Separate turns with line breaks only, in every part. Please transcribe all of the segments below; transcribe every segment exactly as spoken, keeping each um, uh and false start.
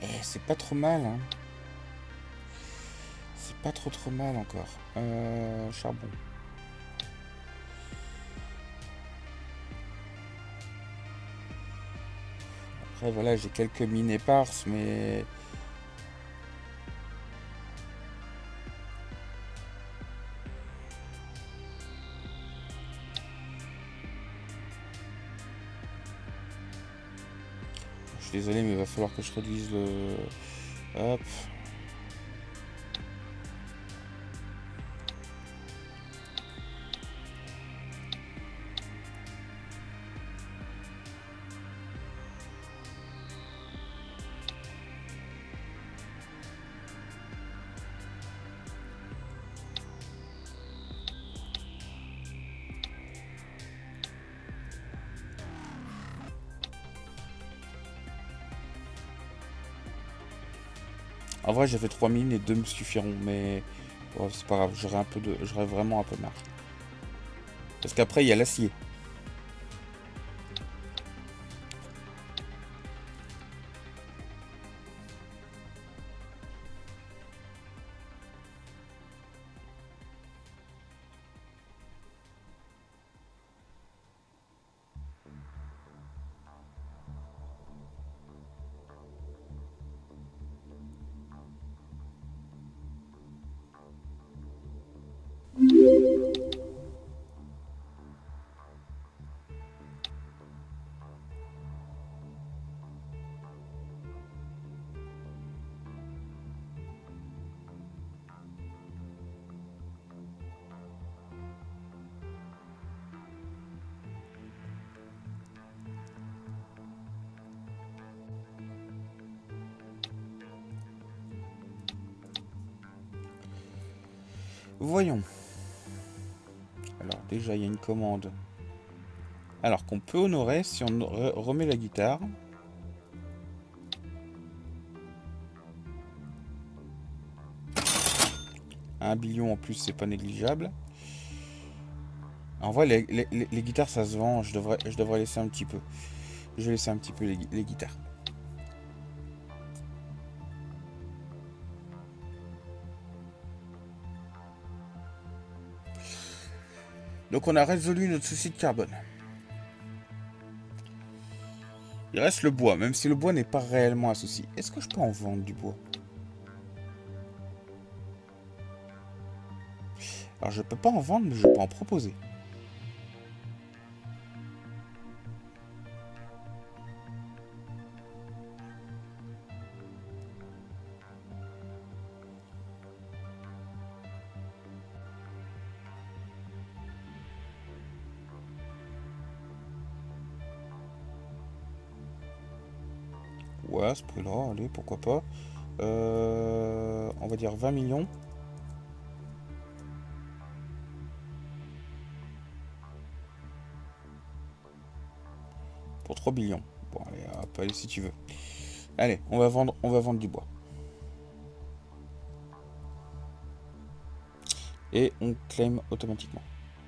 Eh, c'est pas trop mal, hein. C'est pas trop trop mal encore. Euh, charbon. Après, voilà, j'ai quelques mines éparses, mais... Je suis désolé, mais il va falloir que je réduise le... Hop. En vrai, j'ai fait trois mines et deux me suffiront, mais... Bon, c'est pas grave, j'aurai un peu de... J'aurai vraiment un peu marre. Parce qu'après, il y a l'acier. Voyons. Alors, déjà, il y a une commande. Alors, qu'on peut honorer si on re- remet la guitare. Un billion en plus, c'est pas négligeable. En vrai, les, les- les- les guitares, ça se vend. Je devrais, je devrais laisser un petit peu. Je vais laisser un petit peu les, les guitares. Donc, on a résolu notre souci de carbone. Il reste le bois, même si le bois n'est pas réellement un souci. Est-ce que je peux en vendre du bois? Alors, je peux pas en vendre, mais je peux en proposer. Ouais, à ce prix-là, allez, pourquoi pas. Euh, on va dire vingt millions. Pour trois billions. Bon, allez, hop, allez, si tu veux. Allez, on va vendre, on va vendre du bois. Et on claim automatiquement.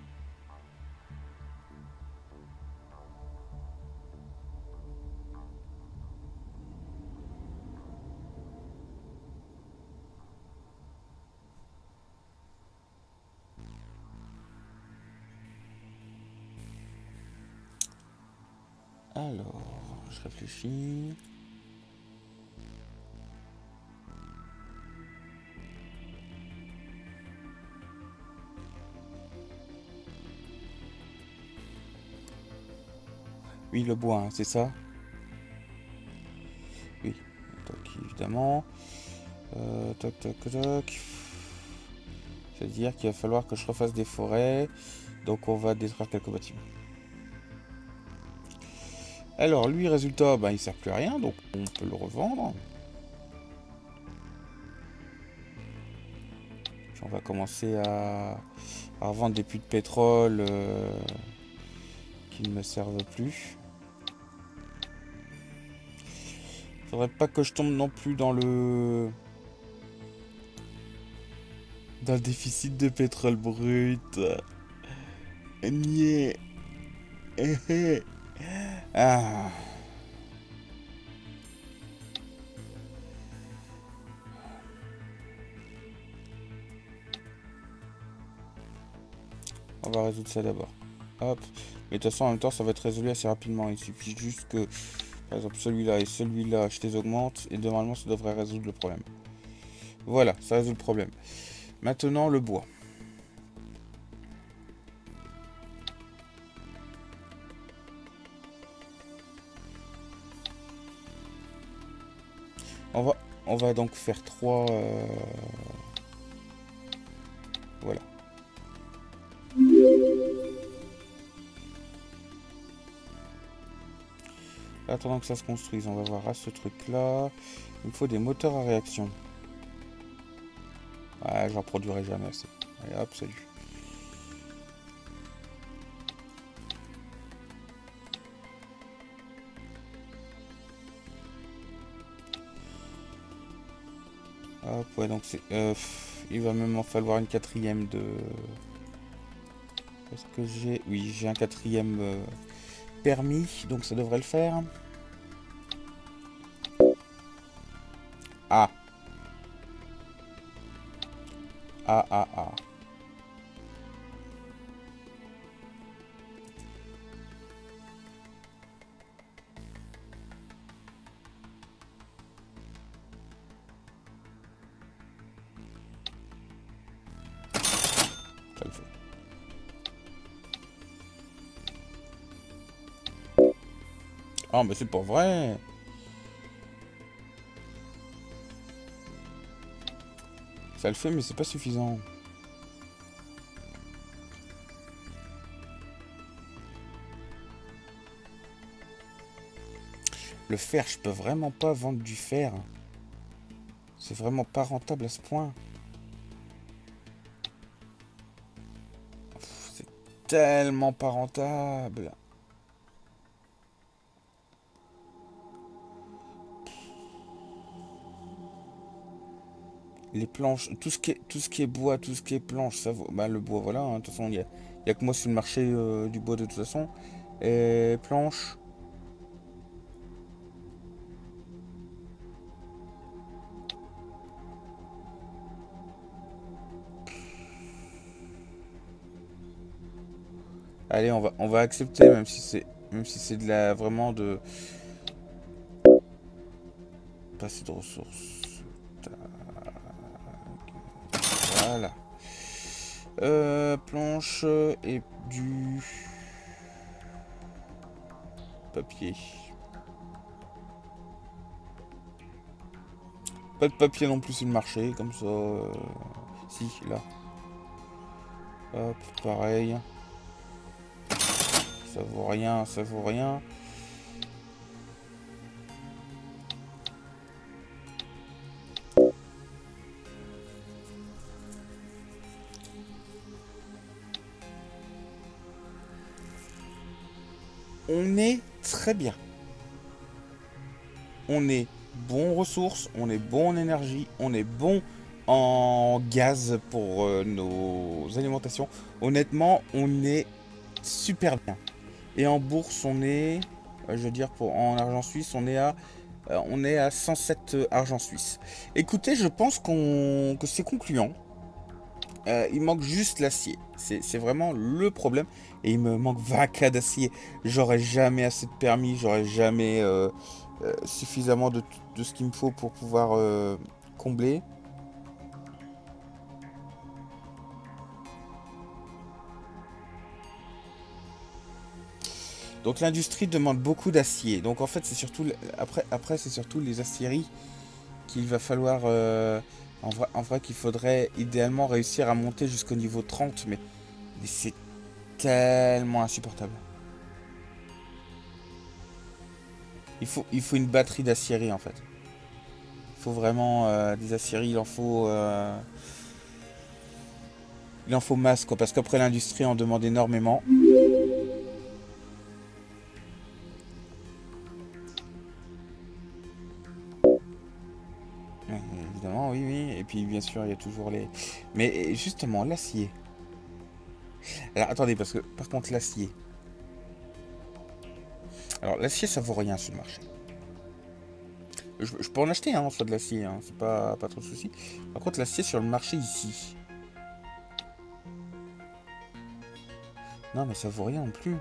Alors, je réfléchis. Oui, le bois, hein, c'est ça? Oui, toc, évidemment. Euh, toc, toc, toc. C'est-à-dire qu'il va falloir que je refasse des forêts. Donc on va détruire quelques bâtiments. Alors lui, résultat, ben, il sert plus à rien, donc on peut le revendre. Puis on va commencer à, à revendre des puits de pétrole euh, qui ne me servent plus. Faudrait pas que je tombe non plus dans le dans le déficit de pétrole brut. Niais. Eh, eh. Ah. On va résoudre ça d'abord. Hop. Mais de toute façon, en même temps, ça va être résolu assez rapidement. Il suffit juste que, par exemple, celui-là et celui-là, je les augmente. Et normalement, ça devrait résoudre le problème. Voilà, ça résout le problème. Maintenant, le bois. On va, on va donc faire trois... Euh... Voilà. Attendant que ça se construise, on va voir à ce truc-là. Il me faut des moteurs à réaction. Ouais, j'en produirai jamais assez. Allez hop, salut. Hop, ouais, donc c'est... Euh, il va même en falloir une quatrième de... Est-ce que j'ai... Oui, j'ai un quatrième euh, permis, donc ça devrait le faire. Ah. Ah, ah, ah. Ça le fait. Ah, mais c'est pas vrai. Ça le fait, mais c'est pas suffisant. Le fer, je peux vraiment pas vendre du fer. C'est vraiment pas rentable à ce point. C'est tellement pas rentable. Les planches, tout ce qui est, tout ce qui est bois, tout ce qui est planche, ça vaut. Bah, le bois, voilà. hein, De toute façon, il y a, y a que moi sur le marché euh, du bois de toute façon. Et planche. Allez, on va, on va accepter, même si c'est, même si c'est de la vraiment de. Pas assez de ressources. Voilà. Euh, planche et du papier. Pas de papier non plus sur le marché, comme ça. euh, Si, là. Hop, pareil. Ça vaut rien, ça vaut rien. On est très bien. On est bon en ressources, on est bon en énergie, on est bon en gaz pour euh, nos alimentations. Honnêtement, on est super bien. Et en bourse, on est, euh, je veux dire, pour, en argent suisse, on est à, euh, on est à cent sept euh, argent suisse. Écoutez, je pense qu'on, que c'est concluant. Euh, il manque juste l'acier. C'est c'est vraiment le problème. Et il me manque vingt K d'acier. J'aurai jamais assez de permis. J'aurai jamais euh, euh, suffisamment de, de ce qu'il me faut pour pouvoir euh, combler. Donc l'industrie demande beaucoup d'acier. Donc en fait, c'est surtout après, après c'est surtout les aciéries qu'il va falloir. Euh, en vrai, en vrai qu'il faudrait idéalement réussir à monter jusqu'au niveau trente. Mais, mais c'est tellement insupportable. Il faut, il faut une batterie d'aciérie en fait. Il faut vraiment euh, des aciéries, il en faut, euh, il en faut masse quoi, parce qu'après l'industrie en demande énormément. Euh, Évidemment, oui, oui. Et puis bien sûr, il y a toujours les. Mais justement, l'acier. Alors attendez, parce que par contre, l'acier. Alors l'acier, ça vaut rien sur le marché. Je, je peux en acheter, hein, soit de l'acier, hein, c'est pas, pas trop de souci. Par contre, l'acier sur le marché ici. Non, mais ça vaut rien non plus.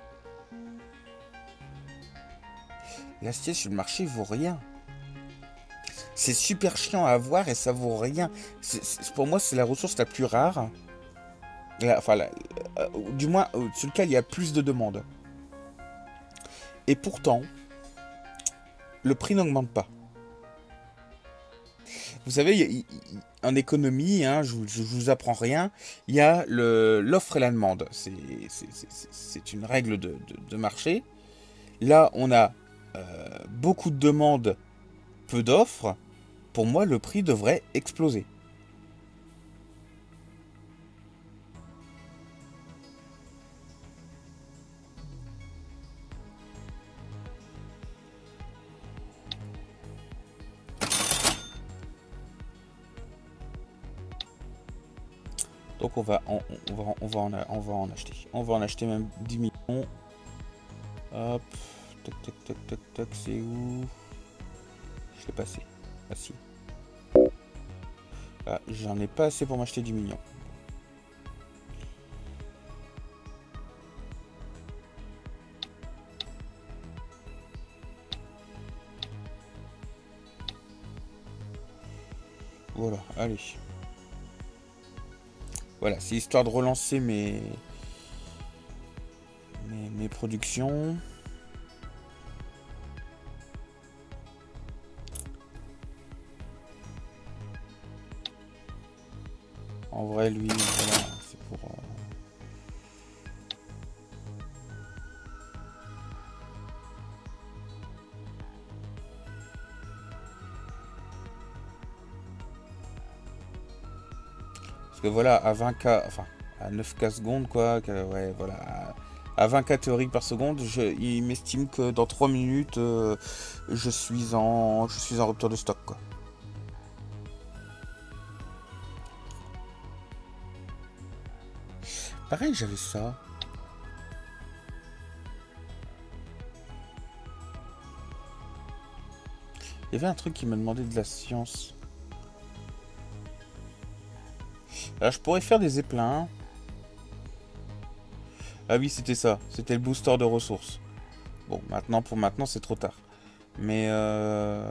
L'acier sur le marché vaut rien. C'est super chiant à avoir et ça vaut rien. C'est- c'est- pour moi, c'est la ressource la plus rare. La- enfin, la- euh, du moins, euh, sur lequel il y a plus de demandes. Et pourtant, le prix n'augmente pas. Vous savez, il y a- il- il- en économie, hein, je, je, je vous apprends rien, il y a le- l'offre et la demande. C'est c'est- c'est- c'est- c'est une règle de, de- de marché. Là, on a euh, beaucoup de demandes, peu d'offres. Pour moi, le prix devrait exploser. Donc on va, on, on va, on va, en, on va en acheter. On va en acheter même dix millions. Hop. Tac, tac, tac, tac, tac. C'est où? Je l'ai passé. Ah si. Ah, j'en ai pas assez pour m'acheter dix millions. Voilà, allez. Voilà, c'est histoire de relancer mes, mes, mes productions. En vrai, lui, voilà, c'est pour... euh, Parce que voilà, à vingt K, enfin, à neuf K secondes, quoi, que, ouais, voilà, à, à vingt K théoriques par seconde, je, il m'estime que dans trois minutes, euh, je suis en, je suis en rupture de stock, quoi. Pareil, j'avais ça. Il y avait un truc qui m'a demandé de la science. Alors, je pourrais faire des éplins. Ah oui, c'était ça. C'était le booster de ressources. Bon, maintenant, pour maintenant, c'est trop tard. Mais, euh...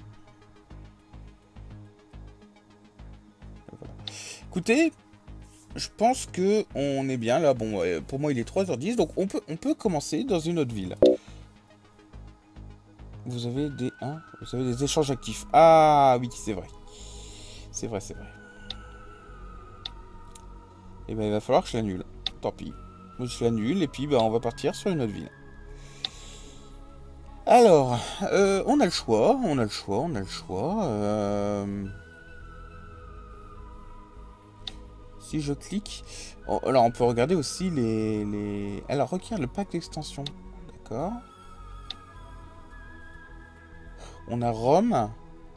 voilà. Écoutez, je pense que on est bien là. Bon, ouais, pour moi, il est trois heures dix, donc on peut, on peut commencer dans une autre ville. Vous avez des, hein, vous avez des échanges actifs. Ah oui, c'est vrai. C'est vrai, c'est vrai. Et ben, il va falloir que je l'annule. Tant pis. Je l'annule et puis, bah, on va partir sur une autre ville. Alors, euh, on a le choix, on a le choix, on a le choix. Euh... Si je clique... Oh, alors, on peut regarder aussi les... les... Alors, requiert le pack d'extension. D'accord. On a Rome.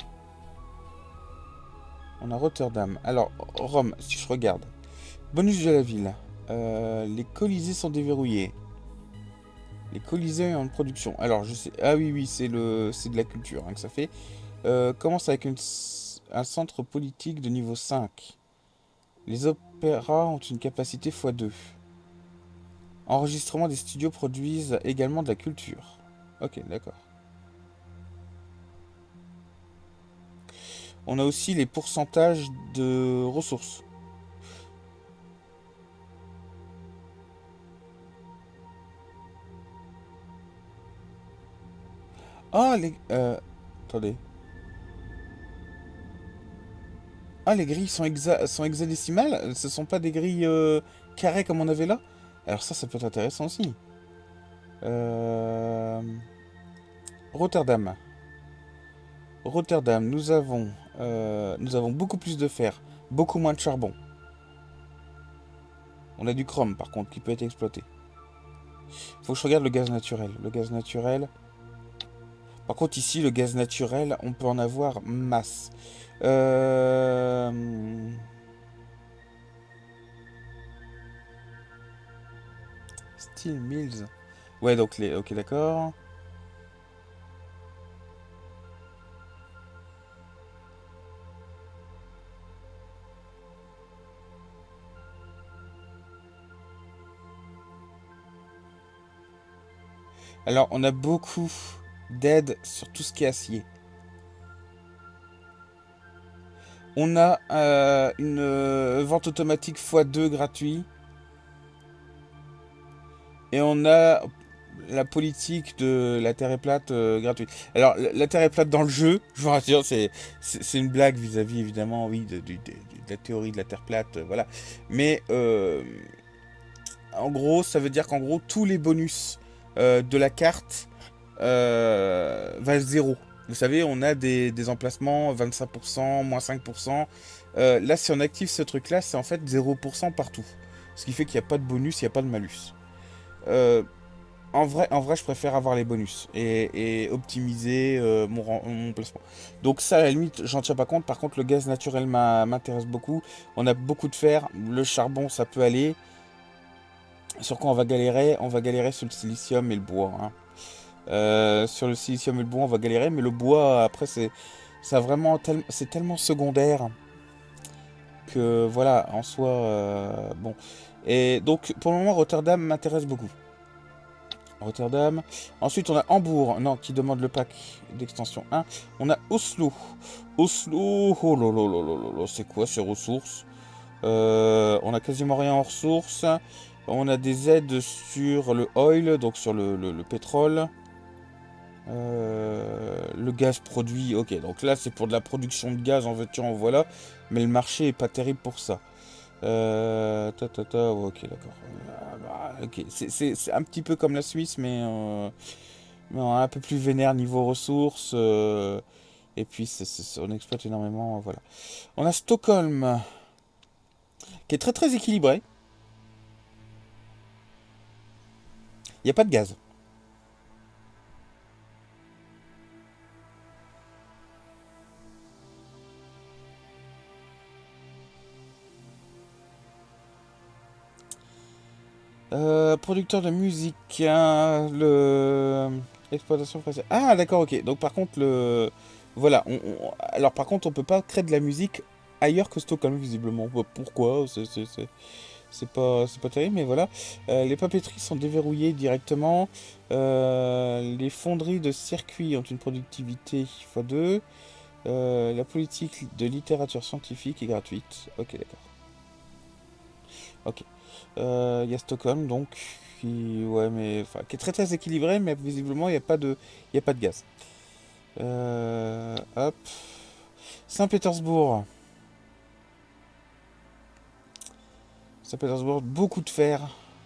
On a Rotterdam. Alors, Rome, si je regarde. Bonus de la ville. Euh, les colisées sont déverrouillés. Les colisées en production. Alors, je sais... Ah oui, oui, c'est le... c'est de la culture hein, que ça fait. Euh, commence avec une... un centre politique de niveau cinq. Les opéras ont une capacité fois deux. Enregistrement des studios produisent également de la culture. Ok, d'accord. On a aussi les pourcentages de ressources. Ah, les... Euh, attendez. Ah, les grilles sont, hexa... sont hexadécimales? Ce sont pas des grilles euh, carrées comme on avait là? Alors ça, ça peut être intéressant aussi. Euh... Rotterdam. Rotterdam, nous avons, euh, nous avons beaucoup plus de fer, beaucoup moins de charbon. On a du chrome par contre qui peut être exploité. Faut que je regarde le gaz naturel. Le gaz naturel. Par contre ici le gaz naturel, on peut en avoir masse. Euh... Steel Mills. Ouais donc les. Ok d'accord. Alors, on a beaucoup d'aides sur tout ce qui est acier. On a euh, une euh, vente automatique fois deux gratuit. Et on a la politique de la Terre est plate euh, gratuite. Alors, la, la Terre est plate dans le jeu, je vous rassure, c'est c'est une blague vis-à-vis, évidemment, oui, de, de- de- de la théorie de la Terre plate, euh, voilà. Mais, euh, en gros, ça veut dire qu'en gros, tous les bonus euh, de la carte euh, valent zéro. Vous savez, on a des, des emplacements vingt-cinq pour cent, moins cinq pour cent. Euh, là, si on active ce truc-là, c'est en fait zéro pour cent partout. Ce qui fait qu'il n'y a pas de bonus, il n'y a pas de malus. Euh, En vrai, en vrai, je préfère avoir les bonus et, et optimiser euh, mon, ren- mon placement. Donc ça, à la limite, j'en tiens pas compte. Par contre, le gaz naturel m'a- m'intéresse beaucoup. On a beaucoup de fer. Le charbon, ça peut aller. Sur quoi on va galérer? On va galérer sur le silicium et le bois, hein. Euh, sur le silicium et le bois, on va galérer. Mais le bois, après, c'est ça vraiment tel- c'est tellement secondaire que voilà, en soi, euh, bon. Et donc, pour le moment, Rotterdam m'intéresse beaucoup. Rotterdam. Ensuite, on a Hambourg, non, qui demande le pack d'extension un. On a Oslo. Oslo, oh là là là là là là, c'est quoi ces ressources? Euh, on a quasiment rien en ressources. On a des aides sur le oil, donc sur le, le- le pétrole. Euh, le gaz produit, ok, donc là c'est pour de la production de gaz en voiture, en voilà. Mais le marché est pas terrible pour ça. Euh, ta, ta, ta, ouais, ok, d'accord. Euh, bah, ok, c'est c'est- c'est un petit peu comme la Suisse, mais, euh, mais un peu plus vénère niveau ressources. Euh, et puis, c'est c'est- on exploite énormément. Voilà. On a Stockholm, qui est très très équilibré. Il n'y a pas de gaz. Euh, producteur de musique, hein, le exploitation française. Ah, d'accord, ok. Donc par contre, le voilà. On- on- Alors par contre, on peut pas créer de la musique ailleurs que Stockholm, visiblement. Pourquoi? C'est c'est- c'est- c'est pas, c'est pas terrible, mais voilà. Euh, les papeteries sont déverrouillées directement. Euh, les fonderies de circuits ont une productivité fois deux. Euh, la politique de littérature scientifique est gratuite. Ok, d'accord. Ok. Euh, Il y a Stockholm, donc, qui, ouais, mais, enfin, qui est très très équilibré, mais visiblement, il n'y a pas de, il y a pas de gaz. Euh, hop. Saint-Pétersbourg. Saint-Pétersbourg, beaucoup de fer,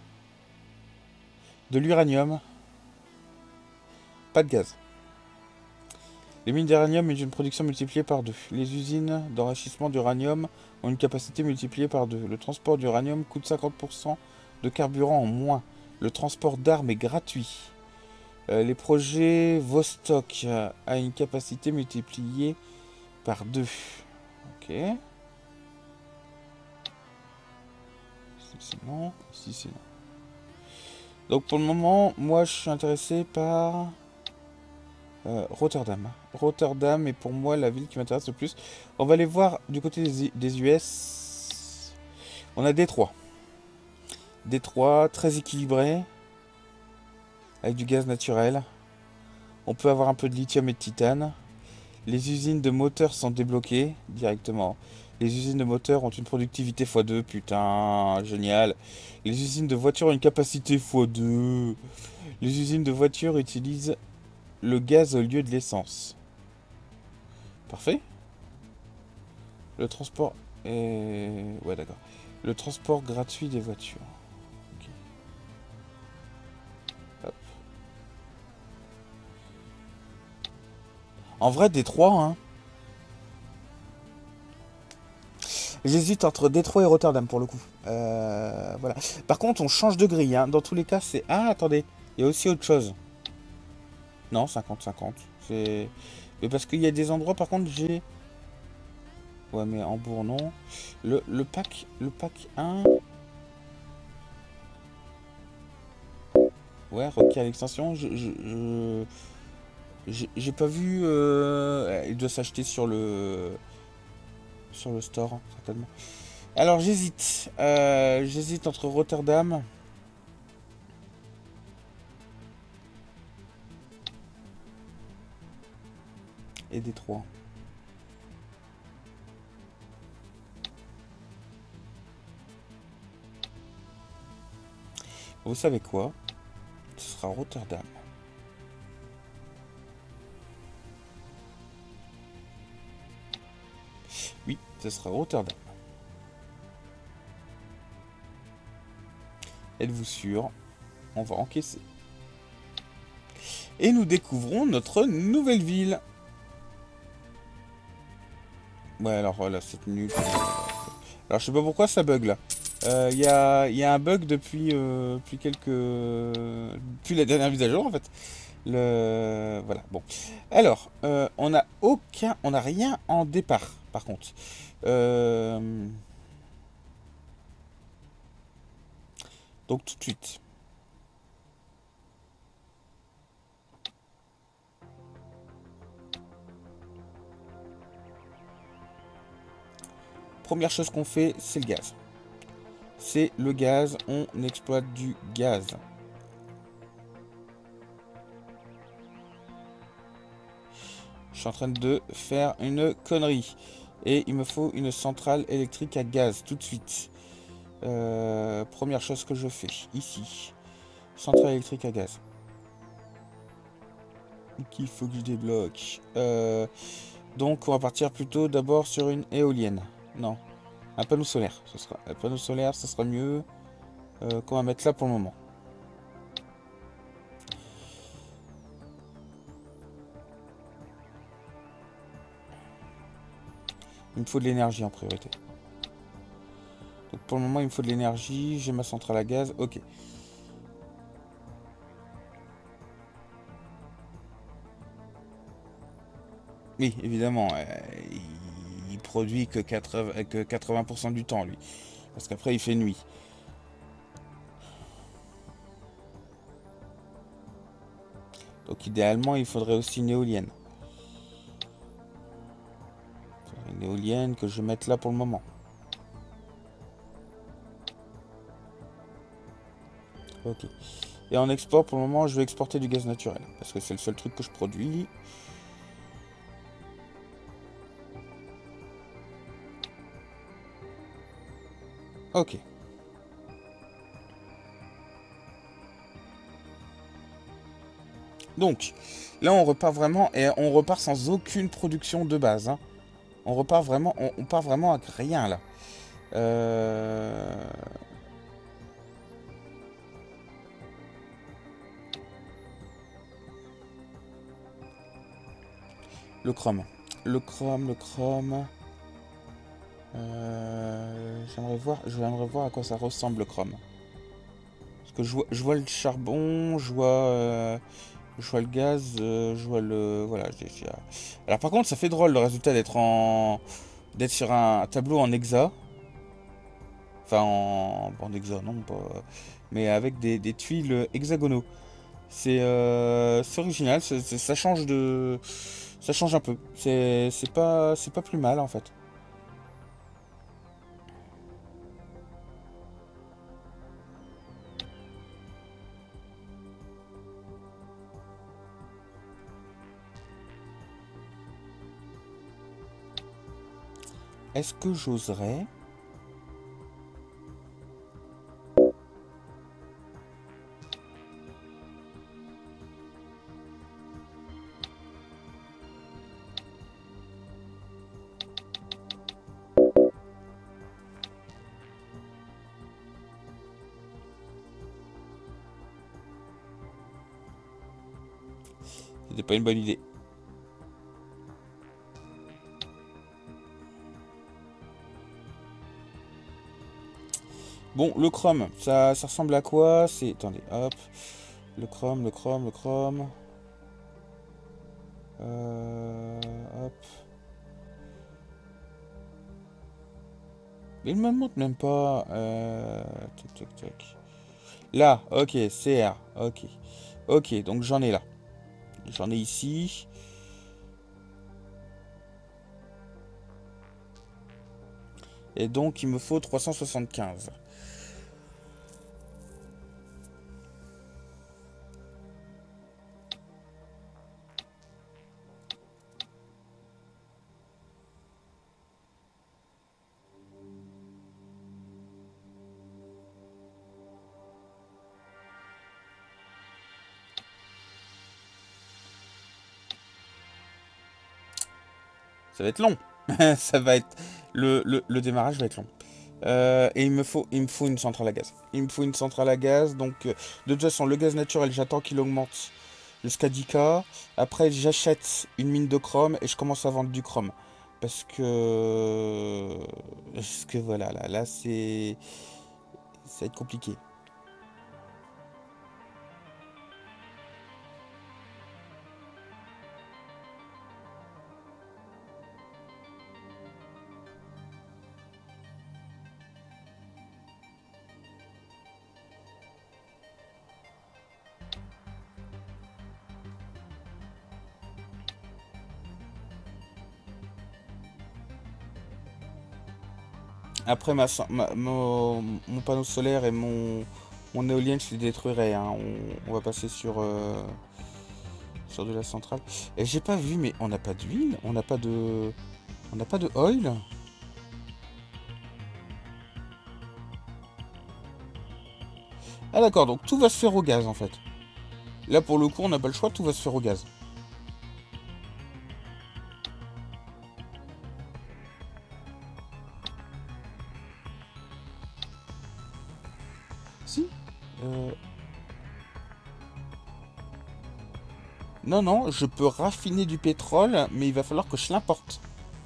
de l'uranium, pas de gaz. Les mines d'uranium ont une production multipliée par deux. Les usines d'enrichissement d'uranium ont une capacité multipliée par deux. Le transport d'uranium coûte cinquante pour cent de carburant en moins. Le transport d'armes est gratuit. Euh, les projets Vostok euh, a une capacité multipliée par deux. Ok. Ici c'est non. Ici c'est non. Donc pour le moment, moi je suis intéressé par euh, Rotterdam. Rotterdam est pour moi la ville qui m'intéresse le plus. On va aller voir du côté des, des U S. On a Détroit. Détroit, très équilibré, avec du gaz naturel. On peut avoir un peu de lithium et de titane. Les usines de moteurs sont débloquées directement. Les usines de moteurs ont une productivité fois deux, putain, génial. Les usines de voitures ont une capacité fois deux. Les usines de voitures utilisent le gaz au lieu de l'essence. Parfait. Le transport est... Ouais, d'accord. Le transport gratuit des voitures. Ok. Hop. En vrai, Détroit, hein. J'hésite entre Détroit et Rotterdam pour le coup. Euh, voilà. Par contre, on change de grille, hein. Dans tous les cas, c'est... Ah, attendez. Il y a aussi autre chose. Non, cinquante cinquante. C'est... Mais parce qu'il y a des endroits, par contre, j'ai... Ouais, mais Hambourg, non. Le, le pack... Le pack un... Ouais, requiert l'extension. Je... je, je- J'ai j'ai pas vu... euh, Il doit s'acheter sur le... Sur le store, hein, certainement. Alors, j'hésite. Euh, J'hésite entre Rotterdam... et D trois. Vous savez quoi? Ce sera Rotterdam. Oui, ce sera Rotterdam. Êtes-vous sûr? On va encaisser. Et nous découvrons notre nouvelle ville. Ouais, alors voilà, c'est nul. Alors je sais pas pourquoi ça bug là. Il euh, y, a, y a un bug depuis, euh, depuis quelques... Depuis la dernière mise à jour en fait. Le... Voilà, bon. Alors, euh, on n'a aucun... On n'a rien en départ, par contre. Euh... Donc tout de suite. Première chose qu'on fait, c'est le gaz. C'est le gaz, on exploite du gaz. Je suis en train de faire une connerie. Et il me faut une centrale électrique à gaz, tout de suite. Euh, première chose que je fais, ici. Centrale électrique à gaz. Qu'il faut que je débloque. Euh, donc on va partir plutôt d'abord sur une éolienne. Non, un panneau solaire. Ce sera, un panneau solaire, ça sera mieux euh, qu'on va mettre là pour le moment. Il me faut de l'énergie en priorité. Donc pour le moment, il me faut de l'énergie. J'ai ma centrale à gaz. Ok. Oui, évidemment. Euh, il produit que quatre-vingts, que quatre-vingts pour cent du temps, lui. Parce qu'après, il fait nuit. Donc idéalement, il faudrait aussi une éolienne. Une éolienne que je vais mettre là pour le moment. Ok. Et en export, pour le moment, je vais exporter du gaz naturel. Parce que c'est le seul truc que je produis. Ok. Donc, là, on repart vraiment, et on repart sans aucune production de base. Hein. On repart vraiment, on, on part vraiment avec rien, là. Euh... Le chrome. Le chrome, le chrome... Euh... J'aimerais voir, j'aimerais voir à quoi ça ressemble, le chrome. Parce que je vois, je vois le charbon, je vois... Euh... Je vois le gaz, euh, je vois le... Voilà. J'ai, j'ai... Alors par contre, ça fait drôle le résultat d'être en... d'être sur un tableau en hexa. Enfin, en, en hexa, non, pas... Mais avec des, des tuiles hexagonaux. C'est euh, c'est original, c'est- c'est- ça change de... Ça change un peu. C'est c'est pas, c'est pas plus mal, en fait. Est-ce que j'oserais... C'était pas une bonne idée. Bon, le chrome, ça, ça ressemble à quoi? C'est... Attendez, hop. Le chrome, le chrome, le chrome. Euh, hop. Il me montre même pas. Euh, tac, tac, tac. Là, ok, C R, ok. Ok, donc j'en ai là. J'en ai ici. Et donc il me faut trois cent soixante-quinze. Ça va être long. Ça va être... Le, le, le démarrage va être long. Euh, et il me faut, il me faut une centrale à gaz. Il me faut une centrale à gaz. Donc, euh, de toute façon, le gaz naturel, j'attends qu'il augmente jusqu'à dix K. Après, j'achète une mine de chrome et je commence à vendre du chrome. Parce que... Parce que voilà, là, là c'est... Ça va être compliqué. Après, ma, ma- mon, mon panneau solaire et mon, mon éolienne, je les détruirai, hein. On, on va passer sur, euh, sur de la centrale. Et j'ai pas vu, mais on n'a pas d'huile, on n'a pas de, on n'a pas de oil. Ah d'accord, donc tout va se faire au gaz en fait. Là pour le coup, on n'a pas le choix, tout va se faire au gaz. Si. Euh, Non, non, je peux raffiner du pétrole, mais il va falloir que je l'importe.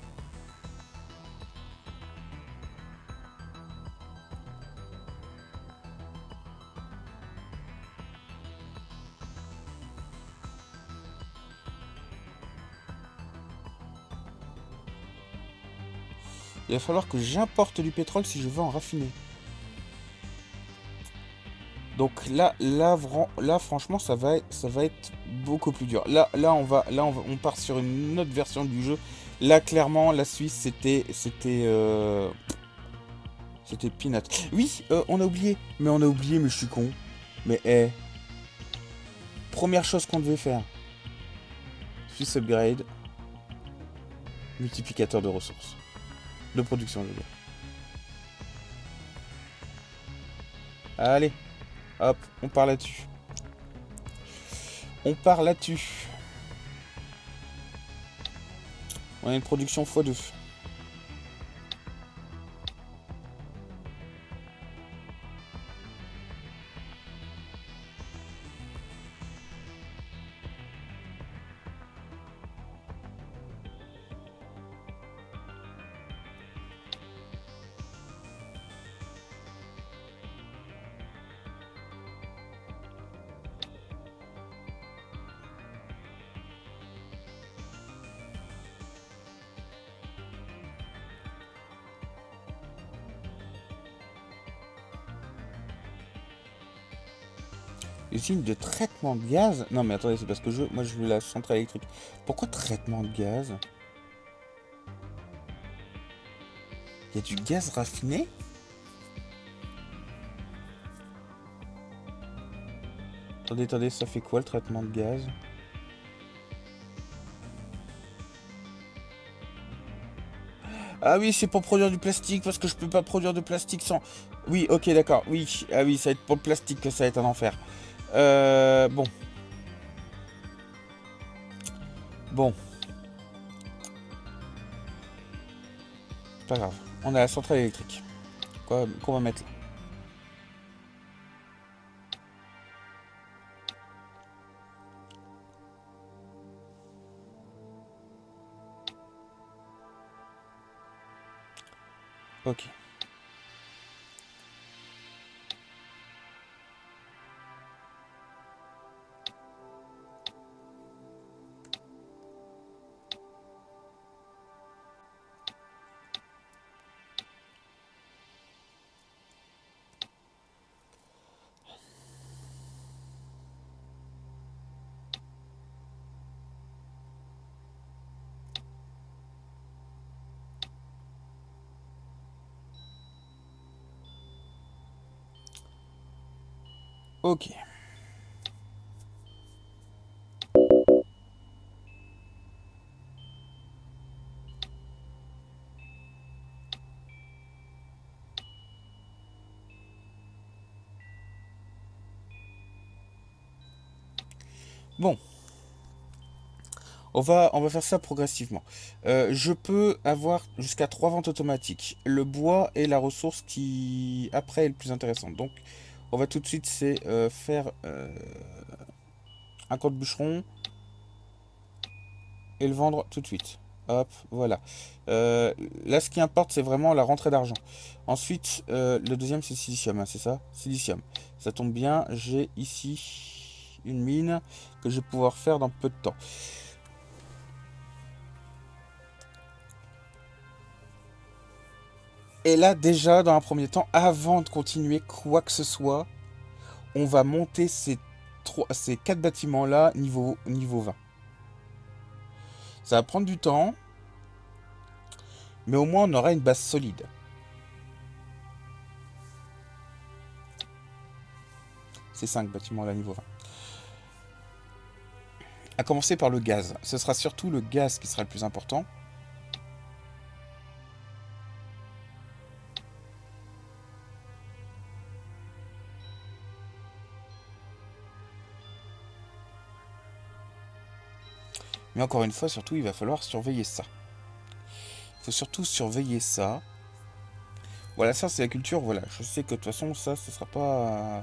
Il va falloir que j'importe du pétrole si je veux en raffiner. Donc là, là, vran- là, franchement, ça va, être, ça va être beaucoup plus dur. Là, là, on va, là, on va- on part sur une autre version du jeu. Là, clairement, la Suisse, c'était, c'était, euh, c'était peanut. Oui, euh, on a oublié, mais on a oublié, mais je suis con. Mais eh, première chose qu'on devait faire, Swiss upgrade, multiplicateur de ressources, de production, je veux dire. Allez, hop, on part là-dessus. On part là-dessus. On a une production fois deux. Usine de traitement de gaz. Non mais attendez, c'est parce que je, moi je veux la centrale électrique. Pourquoi traitement de gaz? Il y a du gaz raffiné? Attendez, attendez, ça fait quoi le traitement de gaz? Ah oui, c'est pour produire du plastique, parce que je peux pas produire de plastique sans... Oui, ok, d'accord, oui. Ah oui, ça va être pour le plastique que ça va être un enfer. Euh... Bon. Bon, c'est pas grave. On a la centrale électrique. Quoi qu'on va mettre là. Ok. Ok. Bon. On va, on va faire ça progressivement. Euh, je peux avoir jusqu'à trois ventes automatiques. Le bois est la ressource qui, après, est le plus intéressante. Donc, on va tout de suite, c'est euh, faire euh, un compte bûcheron et le vendre tout de suite. Hop, voilà. Euh, là, ce qui importe, c'est vraiment la rentrée d'argent. Ensuite, euh, le deuxième, c'est silicium, hein, c'est ça? Silicium. Ça tombe bien, j'ai ici une mine que je vais pouvoir faire dans peu de temps. Et là, déjà, dans un premier temps, avant de continuer quoi que ce soit, on va monter ces, trois, ces quatre bâtiments-là niveau, niveau vingt. Ça va prendre du temps, mais au moins on aura une base solide. Ces cinq bâtiments-là niveau vingt. À commencer par le gaz. Ce sera surtout le gaz qui sera le plus important. Mais encore une fois, surtout, il va falloir surveiller ça. Il faut surtout surveiller ça. Voilà, ça c'est la culture, voilà. Je sais que de toute façon, ça, ce sera pas...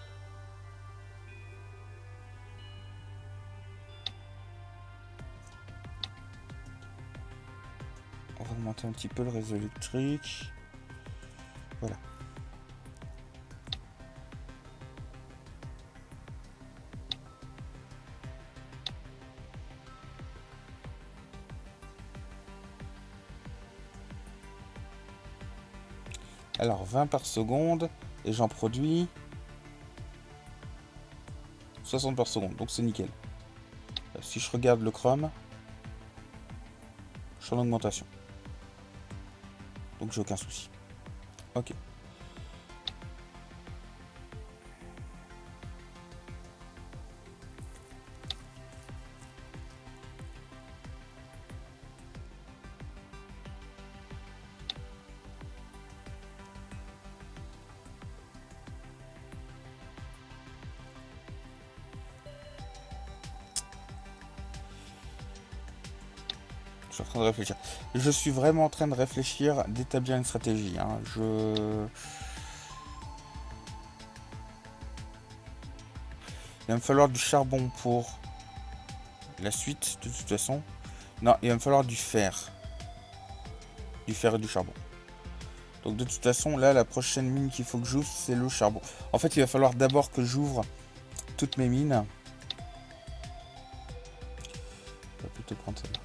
On va augmenter un petit peu le réseau électrique. Voilà. Alors, vingt par seconde. Et j'en produis soixante par seconde. Donc c'est nickel. Si je regarde le Chrome, je suis en augmentation. Donc j'ai aucun souci. Ok. Je suis en train de réfléchir. Je suis vraiment en train de réfléchir, d'établir une stratégie. Hein. Je... Il va me falloir du charbon pour la suite, de toute façon. Non, il va me falloir du fer. Du fer et du charbon. Donc de toute façon, là, la prochaine mine qu'il faut que j'ouvre, c'est le charbon. En fait, il va falloir d'abord que j'ouvre toutes mes mines. Je vais plutôt prendre celle-là.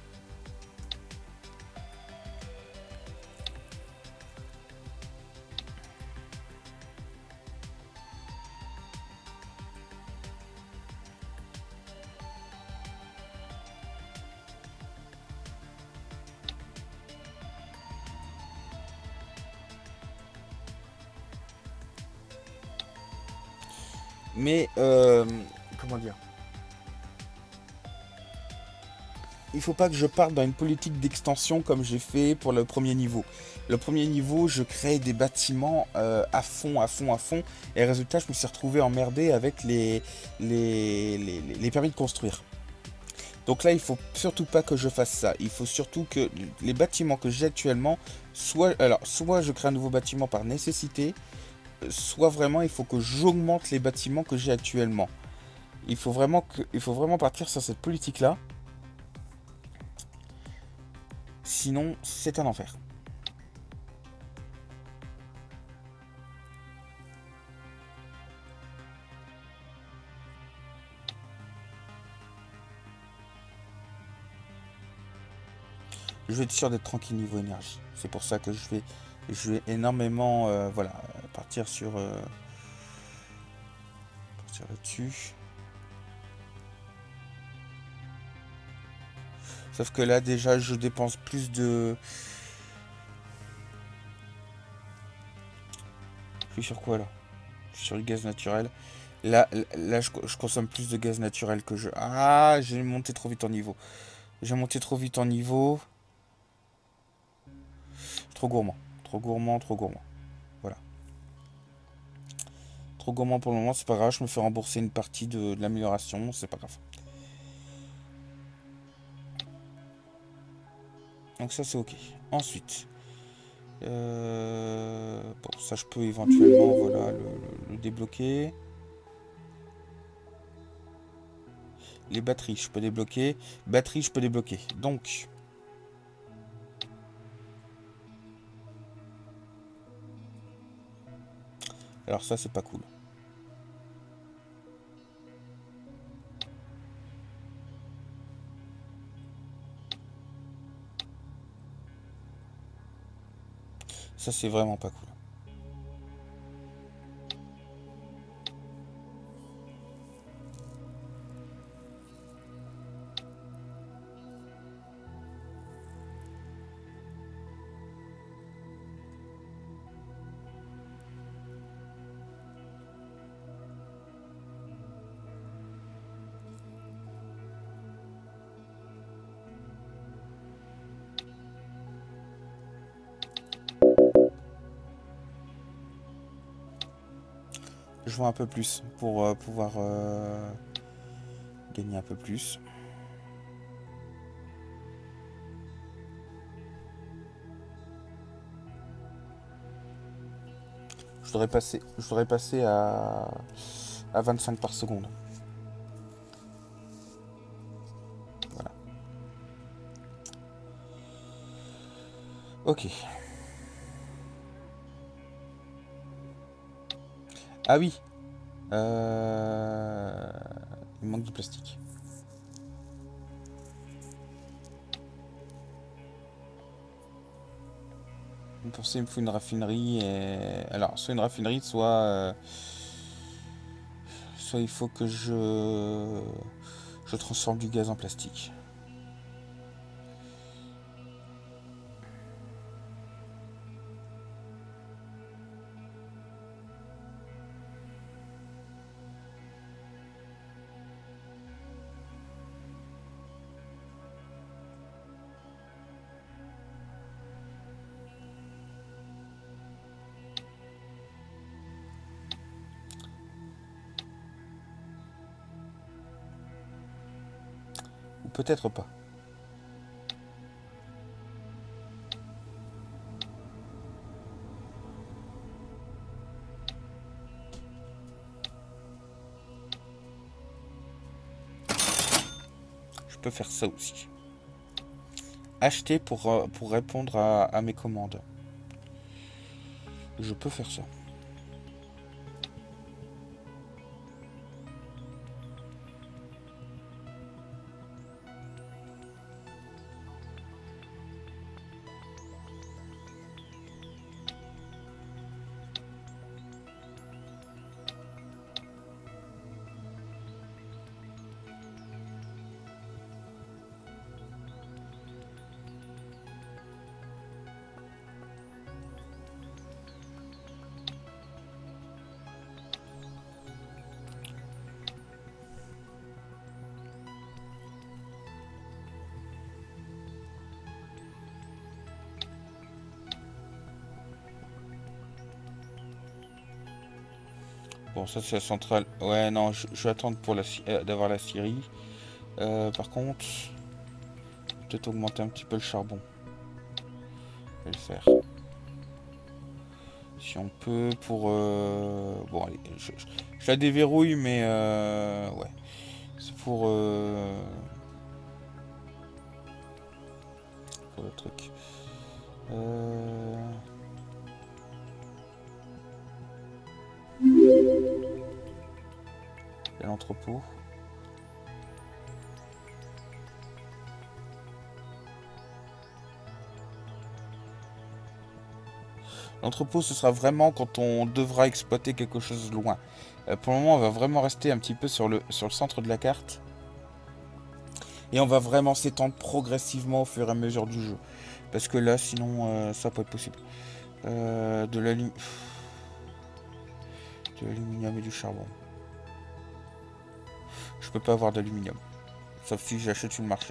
Mais, euh, comment dire? Il faut pas que je parte dans une politique d'extension comme j'ai fait pour le premier niveau. Le premier niveau, je crée des bâtiments euh, à fond, à fond, à fond. Et résultat, je me suis retrouvé emmerdé avec les, les, les, les permis de construire. Donc là, il faut surtout pas que je fasse ça. Il faut surtout que les bâtiments que j'ai actuellement, soit, alors, soit je crée un nouveau bâtiment par nécessité, soit vraiment il faut que j'augmente les bâtiments que j'ai actuellement. Il faut vraiment que, il faut vraiment partir sur cette politique-là. Sinon, c'est un enfer. Je vais être sûr d'être tranquille niveau énergie. C'est pour ça que je vais, je vais énormément, euh, voilà, partir sur, euh, partir là-dessus. Sauf que là, déjà, je dépense plus de... Je suis sur quoi, là? Je suis sur le gaz naturel. Là, là je, je consomme plus de gaz naturel que je... Ah, j'ai monté trop vite en niveau. J'ai monté trop vite en niveau. Trop gourmand. Trop gourmand, trop gourmand. Voilà. Trop gourmand pour le moment, c'est pas grave. Je me fais rembourser une partie de, de l'amélioration. C'est pas grave. Donc ça c'est ok. Ensuite, euh, bon ça je peux éventuellement voilà le, le- le débloquer. Les batteries je peux débloquer. Batterie je peux débloquer. Donc alors ça c'est pas cool. Ça c'est vraiment pas cool. Je vois un peu plus pour euh, pouvoir euh, gagner un peu plus. Je voudrais passer, je voudrais passer à, à vingt-cinq par seconde. Voilà. Ok. Ah oui. Euh... Il manque du plastique. Pour ça, il me faut une raffinerie. Et... Alors, soit une raffinerie, soit... euh, soit il faut que je... Je transforme du gaz en plastique. Ou peut-être pas. Je peux faire ça aussi. Acheter pour, euh, pour répondre à, à mes commandes. Je peux faire ça. Bon, ça c'est la centrale. Ouais, non, je, je vais attendre pour la, euh, d'avoir la scierie. Euh, par contre, peut-être augmenter un petit peu le charbon. Je vais le faire. Si on peut pour... euh, Bon, allez, je, je- je la déverrouille, mais... Euh... Ouais. C'est pour... Euh... Pour le truc. Euh... Il y a l'entrepôt. L'entrepôt, ce sera vraiment quand on devra exploiter quelque chose loin. Euh, pour le moment, on va vraiment rester un petit peu sur le, sur le centre de la carte. Et on va vraiment s'étendre progressivement au fur et à mesure du jeu. Parce que là, sinon, euh, ça peut être possible. Euh, de l'aluminium de l'aluminium et du charbon. Je peux pas avoir d'aluminium. Sauf si j'achète sur le marché.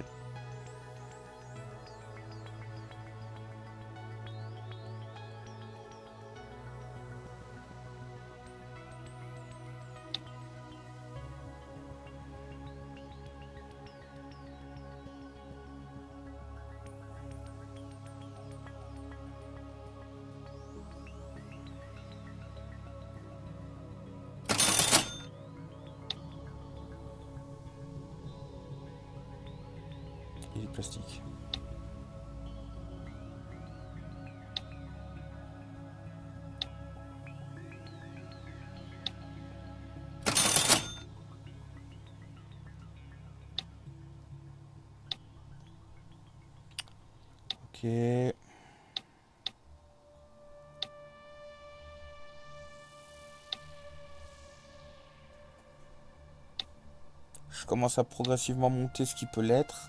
plastique. Ok. Je commence à progressivement monter ce qui peut l'être.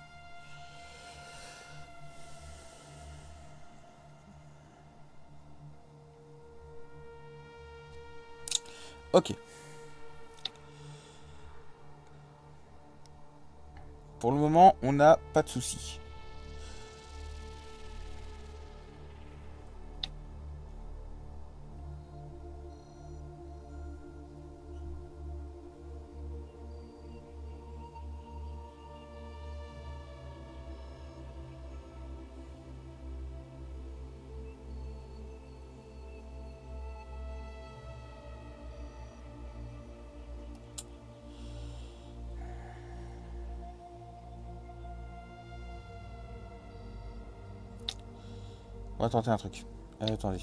Ok. Pour le moment, on n'a pas de soucis. On va tenter un truc. Euh, attendez.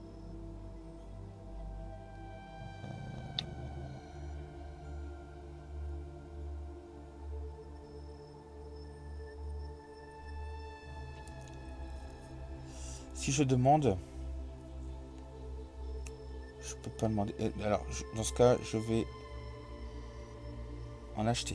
Si je demande... Je peux pas demander... Alors, je- dans ce cas, je vais en acheter.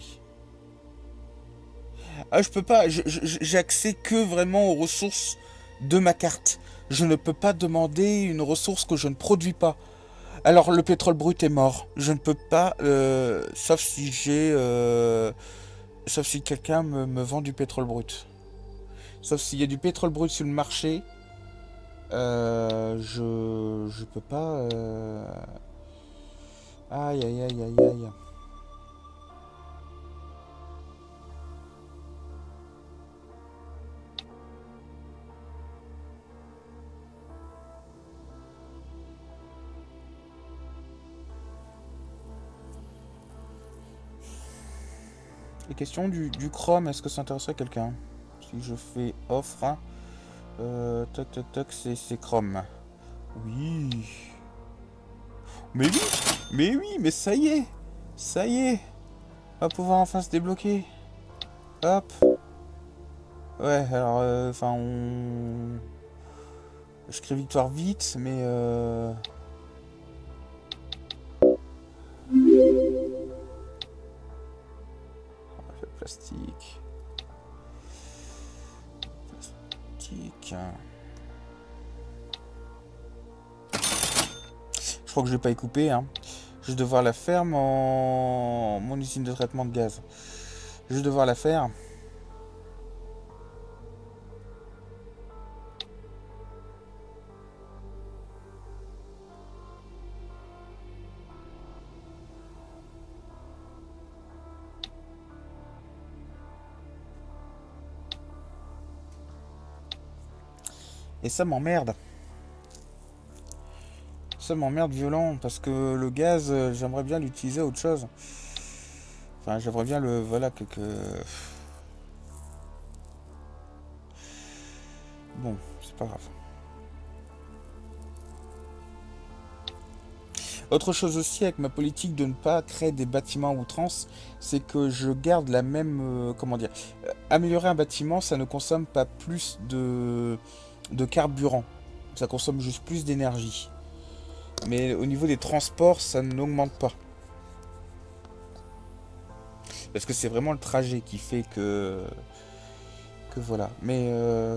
Ah, je peux pas... je- je- J'ai accès que vraiment aux ressources de ma carte. Je ne peux pas demander une ressource que je ne produis pas. Alors, le pétrole brut est mort. Je ne peux pas... euh, sauf si j'ai... euh, sauf si quelqu'un me, me vend du pétrole brut. Sauf s'il y a du pétrole brut sur le marché... Euh, je... Je peux pas... euh, Aïe, aïe, aïe, aïe, aïe. Les questions du, du Chrome, est-ce que ça intéresserait quelqu'un? Si je fais offre, hein, euh, toc toc toc, c'est c'est Chrome. Oui. Mais oui, mais oui, mais ça y est, ça y est. On va pouvoir enfin se débloquer. Hop. Ouais, alors, enfin, on... Je crée victoire vite, mais... Euh... Le plastique. Plastique. Je crois que je vais pas y couper, hein. Je vais devoir la faire, mon... mon usine de traitement de gaz. Je vais devoir la faire. Et ça m'emmerde. Ça m'emmerde violent parce que le gaz, euh, j'aimerais bien l'utiliser à autre chose. Enfin, j'aimerais bien le... Voilà, que... que... Bon, c'est pas grave. Autre chose aussi avec ma politique de ne pas créer des bâtiments à outrance, c'est que je garde la même... euh, comment dire euh, Améliorer un bâtiment, ça ne consomme pas plus de, de carburant. Ça consomme juste plus d'énergie. Mais au niveau des transports, ça n'augmente pas. Parce que c'est vraiment le trajet qui fait que... Que voilà. Mais... Euh...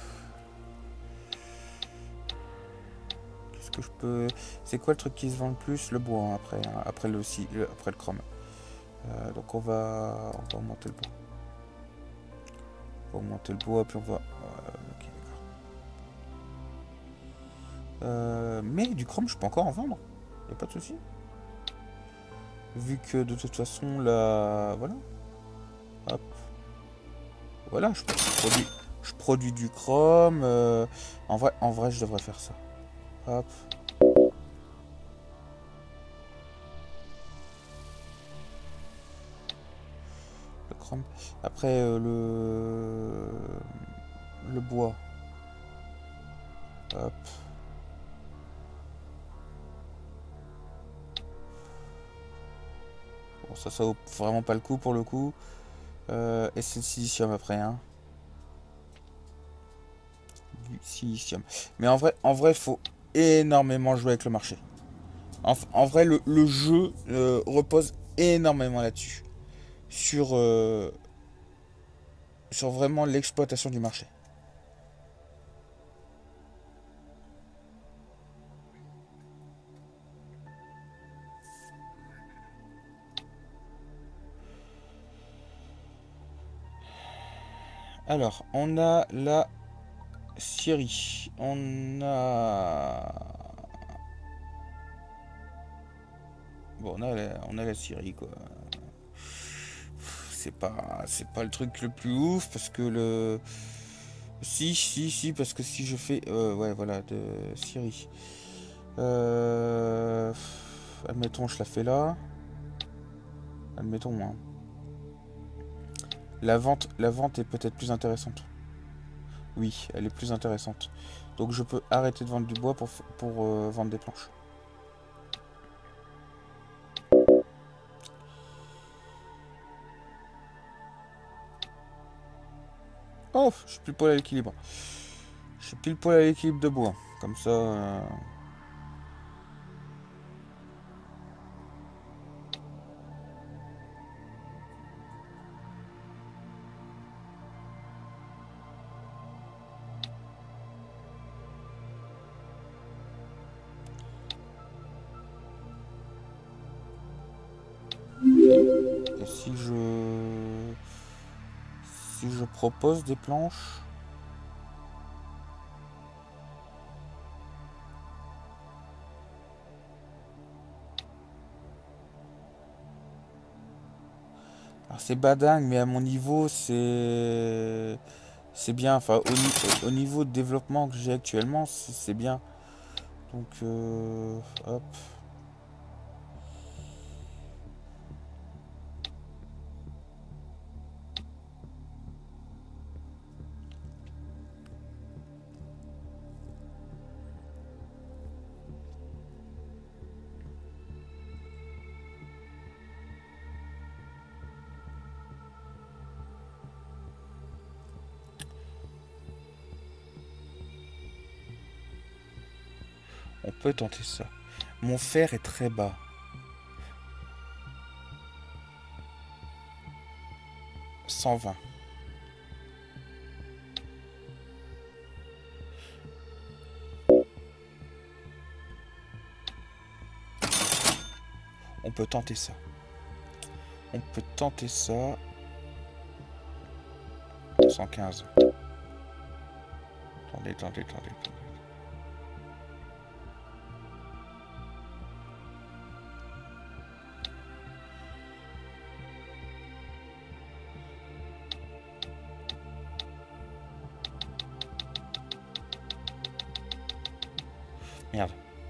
Qu'est-ce que je peux... C'est quoi le truc qui se vend le plus? Le bois, hein, après, hein, après le, aussi, le, après le chrome. Euh, donc on va... On va augmenter le bois. On va augmenter le bois, puis on va... Euh, ok, d'accord. Euh, mais du chrome, je peux encore en vendre. Y a pas de souci. Vu que de toute façon, là... Voilà. Hop. Voilà, je, je produis... Je produis du chrome. Euh, en, vrai, en vrai, je devrais faire ça. Hop. Le chrome. Après, euh, le... le bois. Hop. Bon, ça, ça vaut vraiment pas le coup pour le coup. Euh, et c'est le silicium après, hein. Du silicium. Mais en vrai, en vrai, faut énormément jouer avec le marché. En, en vrai, le, le jeu euh, repose énormément là-dessus. Sur, euh, sur vraiment l'exploitation du marché. Alors, on a la Syrie. On a... Bon, on a la, on a la Syrie, quoi. C'est pas, c'est pas le truc le plus ouf, parce que le... Si, si, si, parce que si je fais... Euh, ouais, voilà, de Syrie. Euh... Admettons, je la fais là. Admettons, hein. La vente, la vente est peut-être plus intéressante. Oui, elle est plus intéressante. Donc je peux arrêter de vendre du bois pour, pour euh, vendre des planches. Oh, je suis pile poil à l'équilibre. Je suis pile poil à l'équilibre de bois. Comme ça... euh, Et si je... Si je propose des planches... Alors c'est badingue, mais à mon niveau, c'est... C'est bien. Enfin, au, ni- au niveau de développement que j'ai actuellement, c'est c'est bien. Donc, euh, hop. On peut tenter ça. Mon fer est très bas. cent vingt. On peut tenter ça. On peut tenter ça. cent quinze. Attendez, attendez, attendez, attendez. Merde.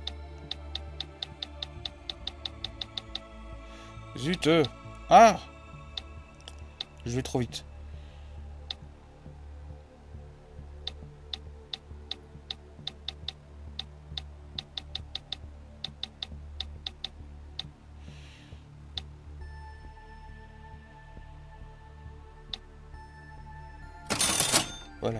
Zut. euh. Ah, je vais trop vite. Voilà.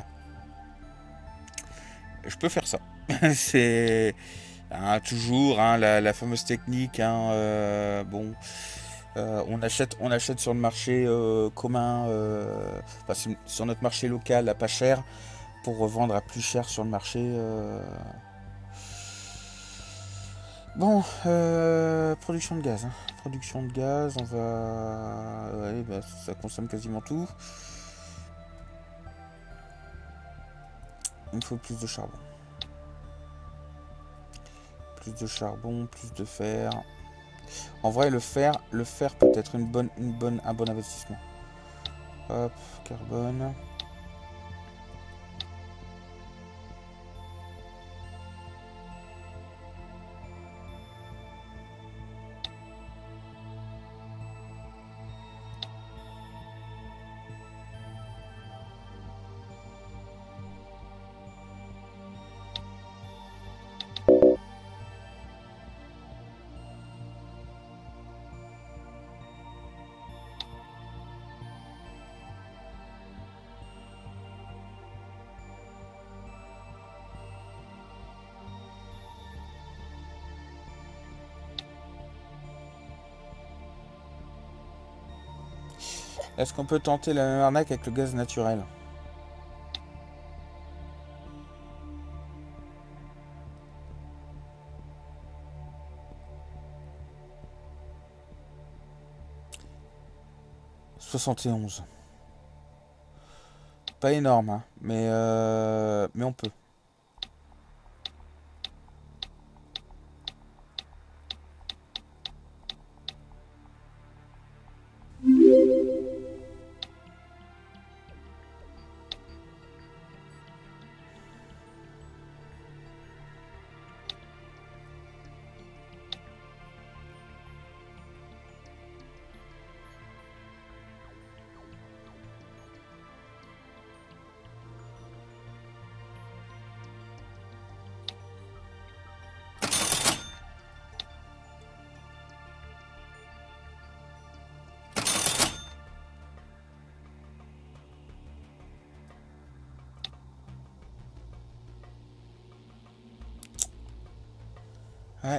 Je peux faire ça. C'est hein, toujours hein, la, la fameuse technique. Hein, euh, bon, euh, on achète, on achète sur le marché euh, commun, euh, enfin, sur, sur notre marché local à pas cher, pour revendre à plus cher sur le marché. euh. Bon, euh, production de gaz. Hein. Production de gaz, on va, ouais, bah, ça consomme quasiment tout. Il me faut plus de charbon. Plus de charbon, plus de fer. En vrai, le fer, le fer peut être une bonne, une bonne, un bon investissement. Hop, carbone. Est-ce qu'on peut tenter la même arnaque avec le gaz naturel? soixante et onze. Pas énorme, hein, mais, euh, mais on peut. Ouais.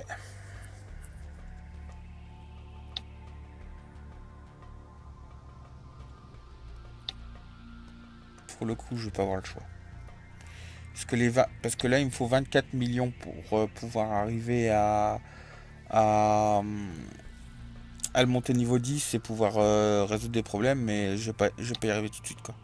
Pour le coup, je vais pas avoir le choix. Parce que, les va Parce que là, il me faut vingt-quatre millions pour euh, pouvoir arriver à, à, hum, à le monter niveau dix et pouvoir euh, résoudre des problèmes, mais je vais pas, je vais pas y arriver tout de suite, quoi.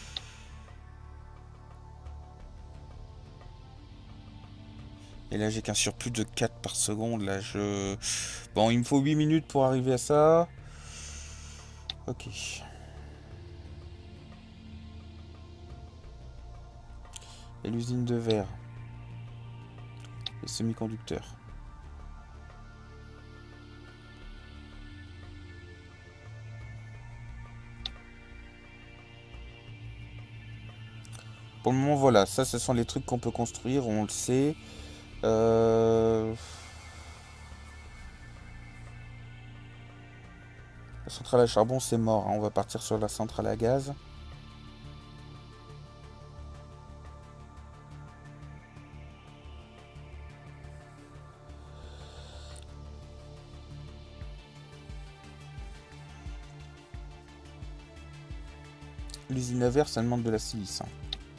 Et là, j'ai qu'un surplus de quatre par seconde. Là, je... Bon, il me faut huit minutes pour arriver à ça. Ok. Et l'usine de verre. Les semi-conducteurs. Pour le moment, voilà. Ça, ce sont les trucs qu'on peut construire. On le sait. Euh... La centrale à charbon, c'est mort, hein. On va partir sur la centrale à gaz. L'usine à verre, ça demande de la silice, hein.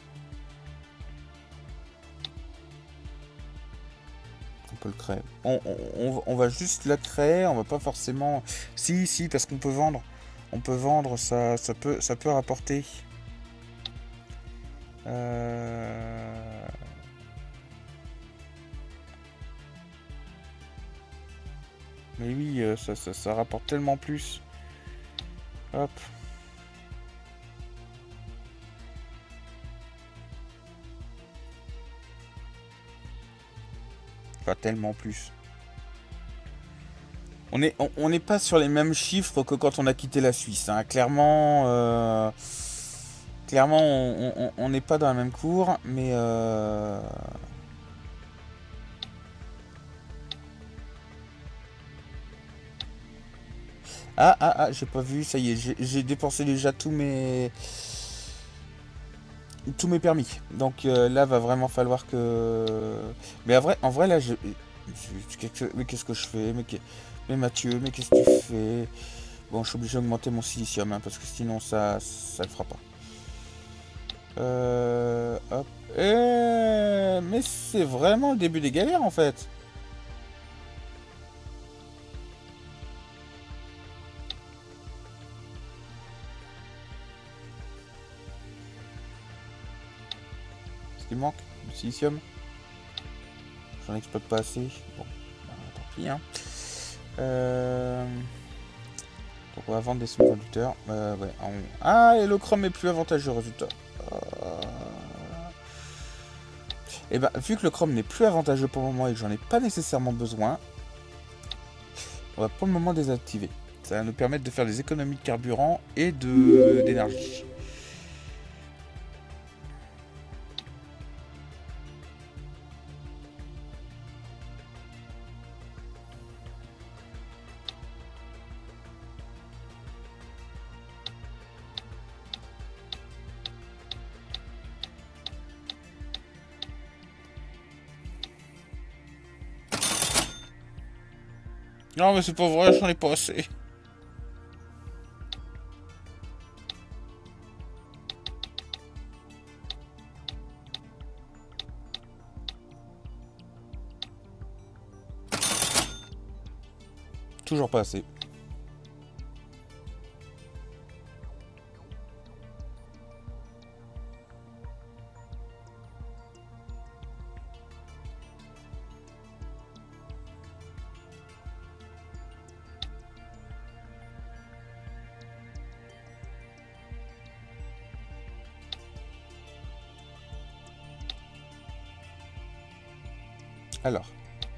On peut le créer. On, on, on va juste la créer, on va pas forcément... Si, si, parce qu'on peut vendre. On peut vendre, ça, ça, peut, ça peut rapporter. Euh... Mais oui, euh, ça, ça, ça rapporte tellement plus. Hop. Pas tellement plus. On n'est on, on n'est pas sur les mêmes chiffres que quand on a quitté la Suisse, hein. Clairement, euh, clairement, on n'est pas dans la même cour, mais... Euh... Ah, ah, ah, j'ai pas vu, ça y est, j'ai dépensé déjà tous mes... tous mes permis. Donc euh, là, va vraiment falloir que... Mais en vrai, en vrai là, je... je- Mais qu'est-ce que je fais? Mais, que- mais Mathieu, mais qu'est-ce que tu fais? Bon, je suis obligé d'augmenter mon silicium, hein, parce que sinon, ça ça le fera pas. Euh... Hop. Eh, mais c'est vraiment le début des galères, en fait. Ce qui manque, du silicium. J'en exploite pas assez. Bon, bah, tant pis, hein. Euh... Donc on va vendre des semi-conducteurs. Euh, ouais, on... Ah, et le chrome est plus avantageux, résultat. Euh... Et bah, vu que le chrome n'est plus avantageux pour le moment et que j'en ai pas nécessairement besoin, on va pour le moment désactiver. Ça va nous permettre de faire des économies de carburant et de d'énergie. Non mais c'est pas vrai, j'en ai pas assez. Toujours pas assez. Alors.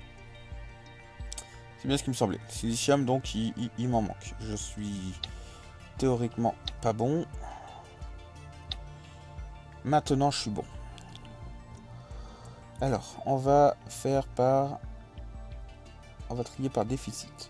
C'est bien ce qui me semblait. Silicium, donc, il, il, il m'en manque. Je suis théoriquement pas bon. Maintenant, je suis bon. Alors, on va faire par... On va trier par déficit.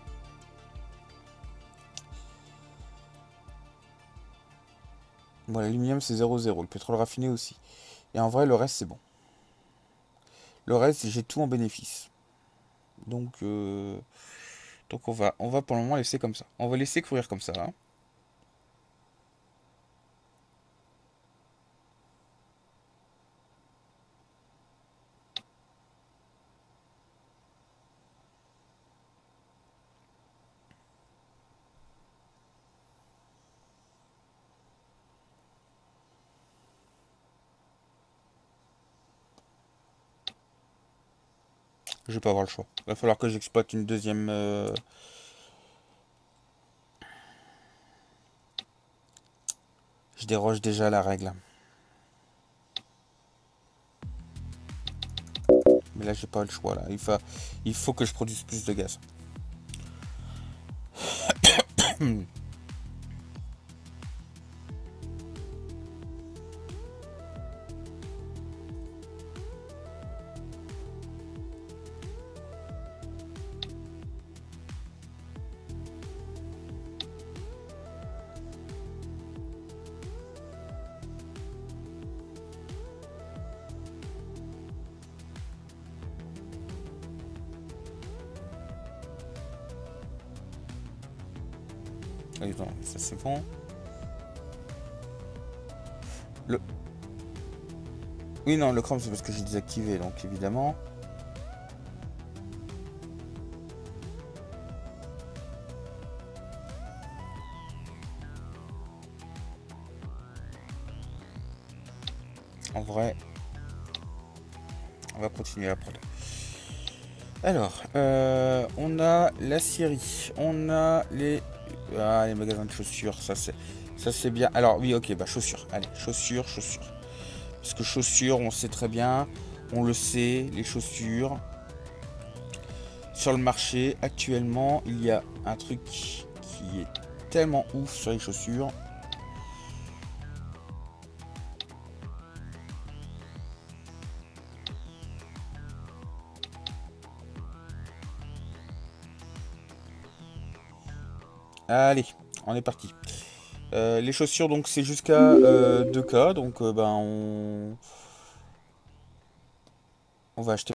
Bon, l'aluminium, c'est zéro zéro. Le pétrole raffiné aussi. Et en vrai, le reste, c'est bon. Le reste, j'ai tout en bénéfice. Donc, euh... donc on va, on va pour le moment laisser comme ça. On va laisser courir comme ça. Hein. Je vais pas avoir le choix. Il va falloir que j'exploite une deuxième... Euh... Je déroge déjà à la règle. Mais là, j'ai pas le choix. Là. Il, faut, il faut que je produise plus de gaz. Allez, non, ça c'est bon. Le... Oui, non, le chrome c'est parce que j'ai désactivé, donc évidemment. En vrai, on va continuer à prendre. Alors, euh, on a la Syrie, on a les, ah, les magasins de chaussures, ça c'est, ça c'est bien. Alors oui, ok, bah chaussures, allez, chaussures, chaussures. Parce que chaussures, on sait très bien, on le sait, les chaussures. Sur le marché, actuellement, il y a un truc qui est tellement ouf sur les chaussures. Allez, on est parti. Euh, les chaussures, donc c'est jusqu'à euh, deux K, donc euh, ben on... on va acheter.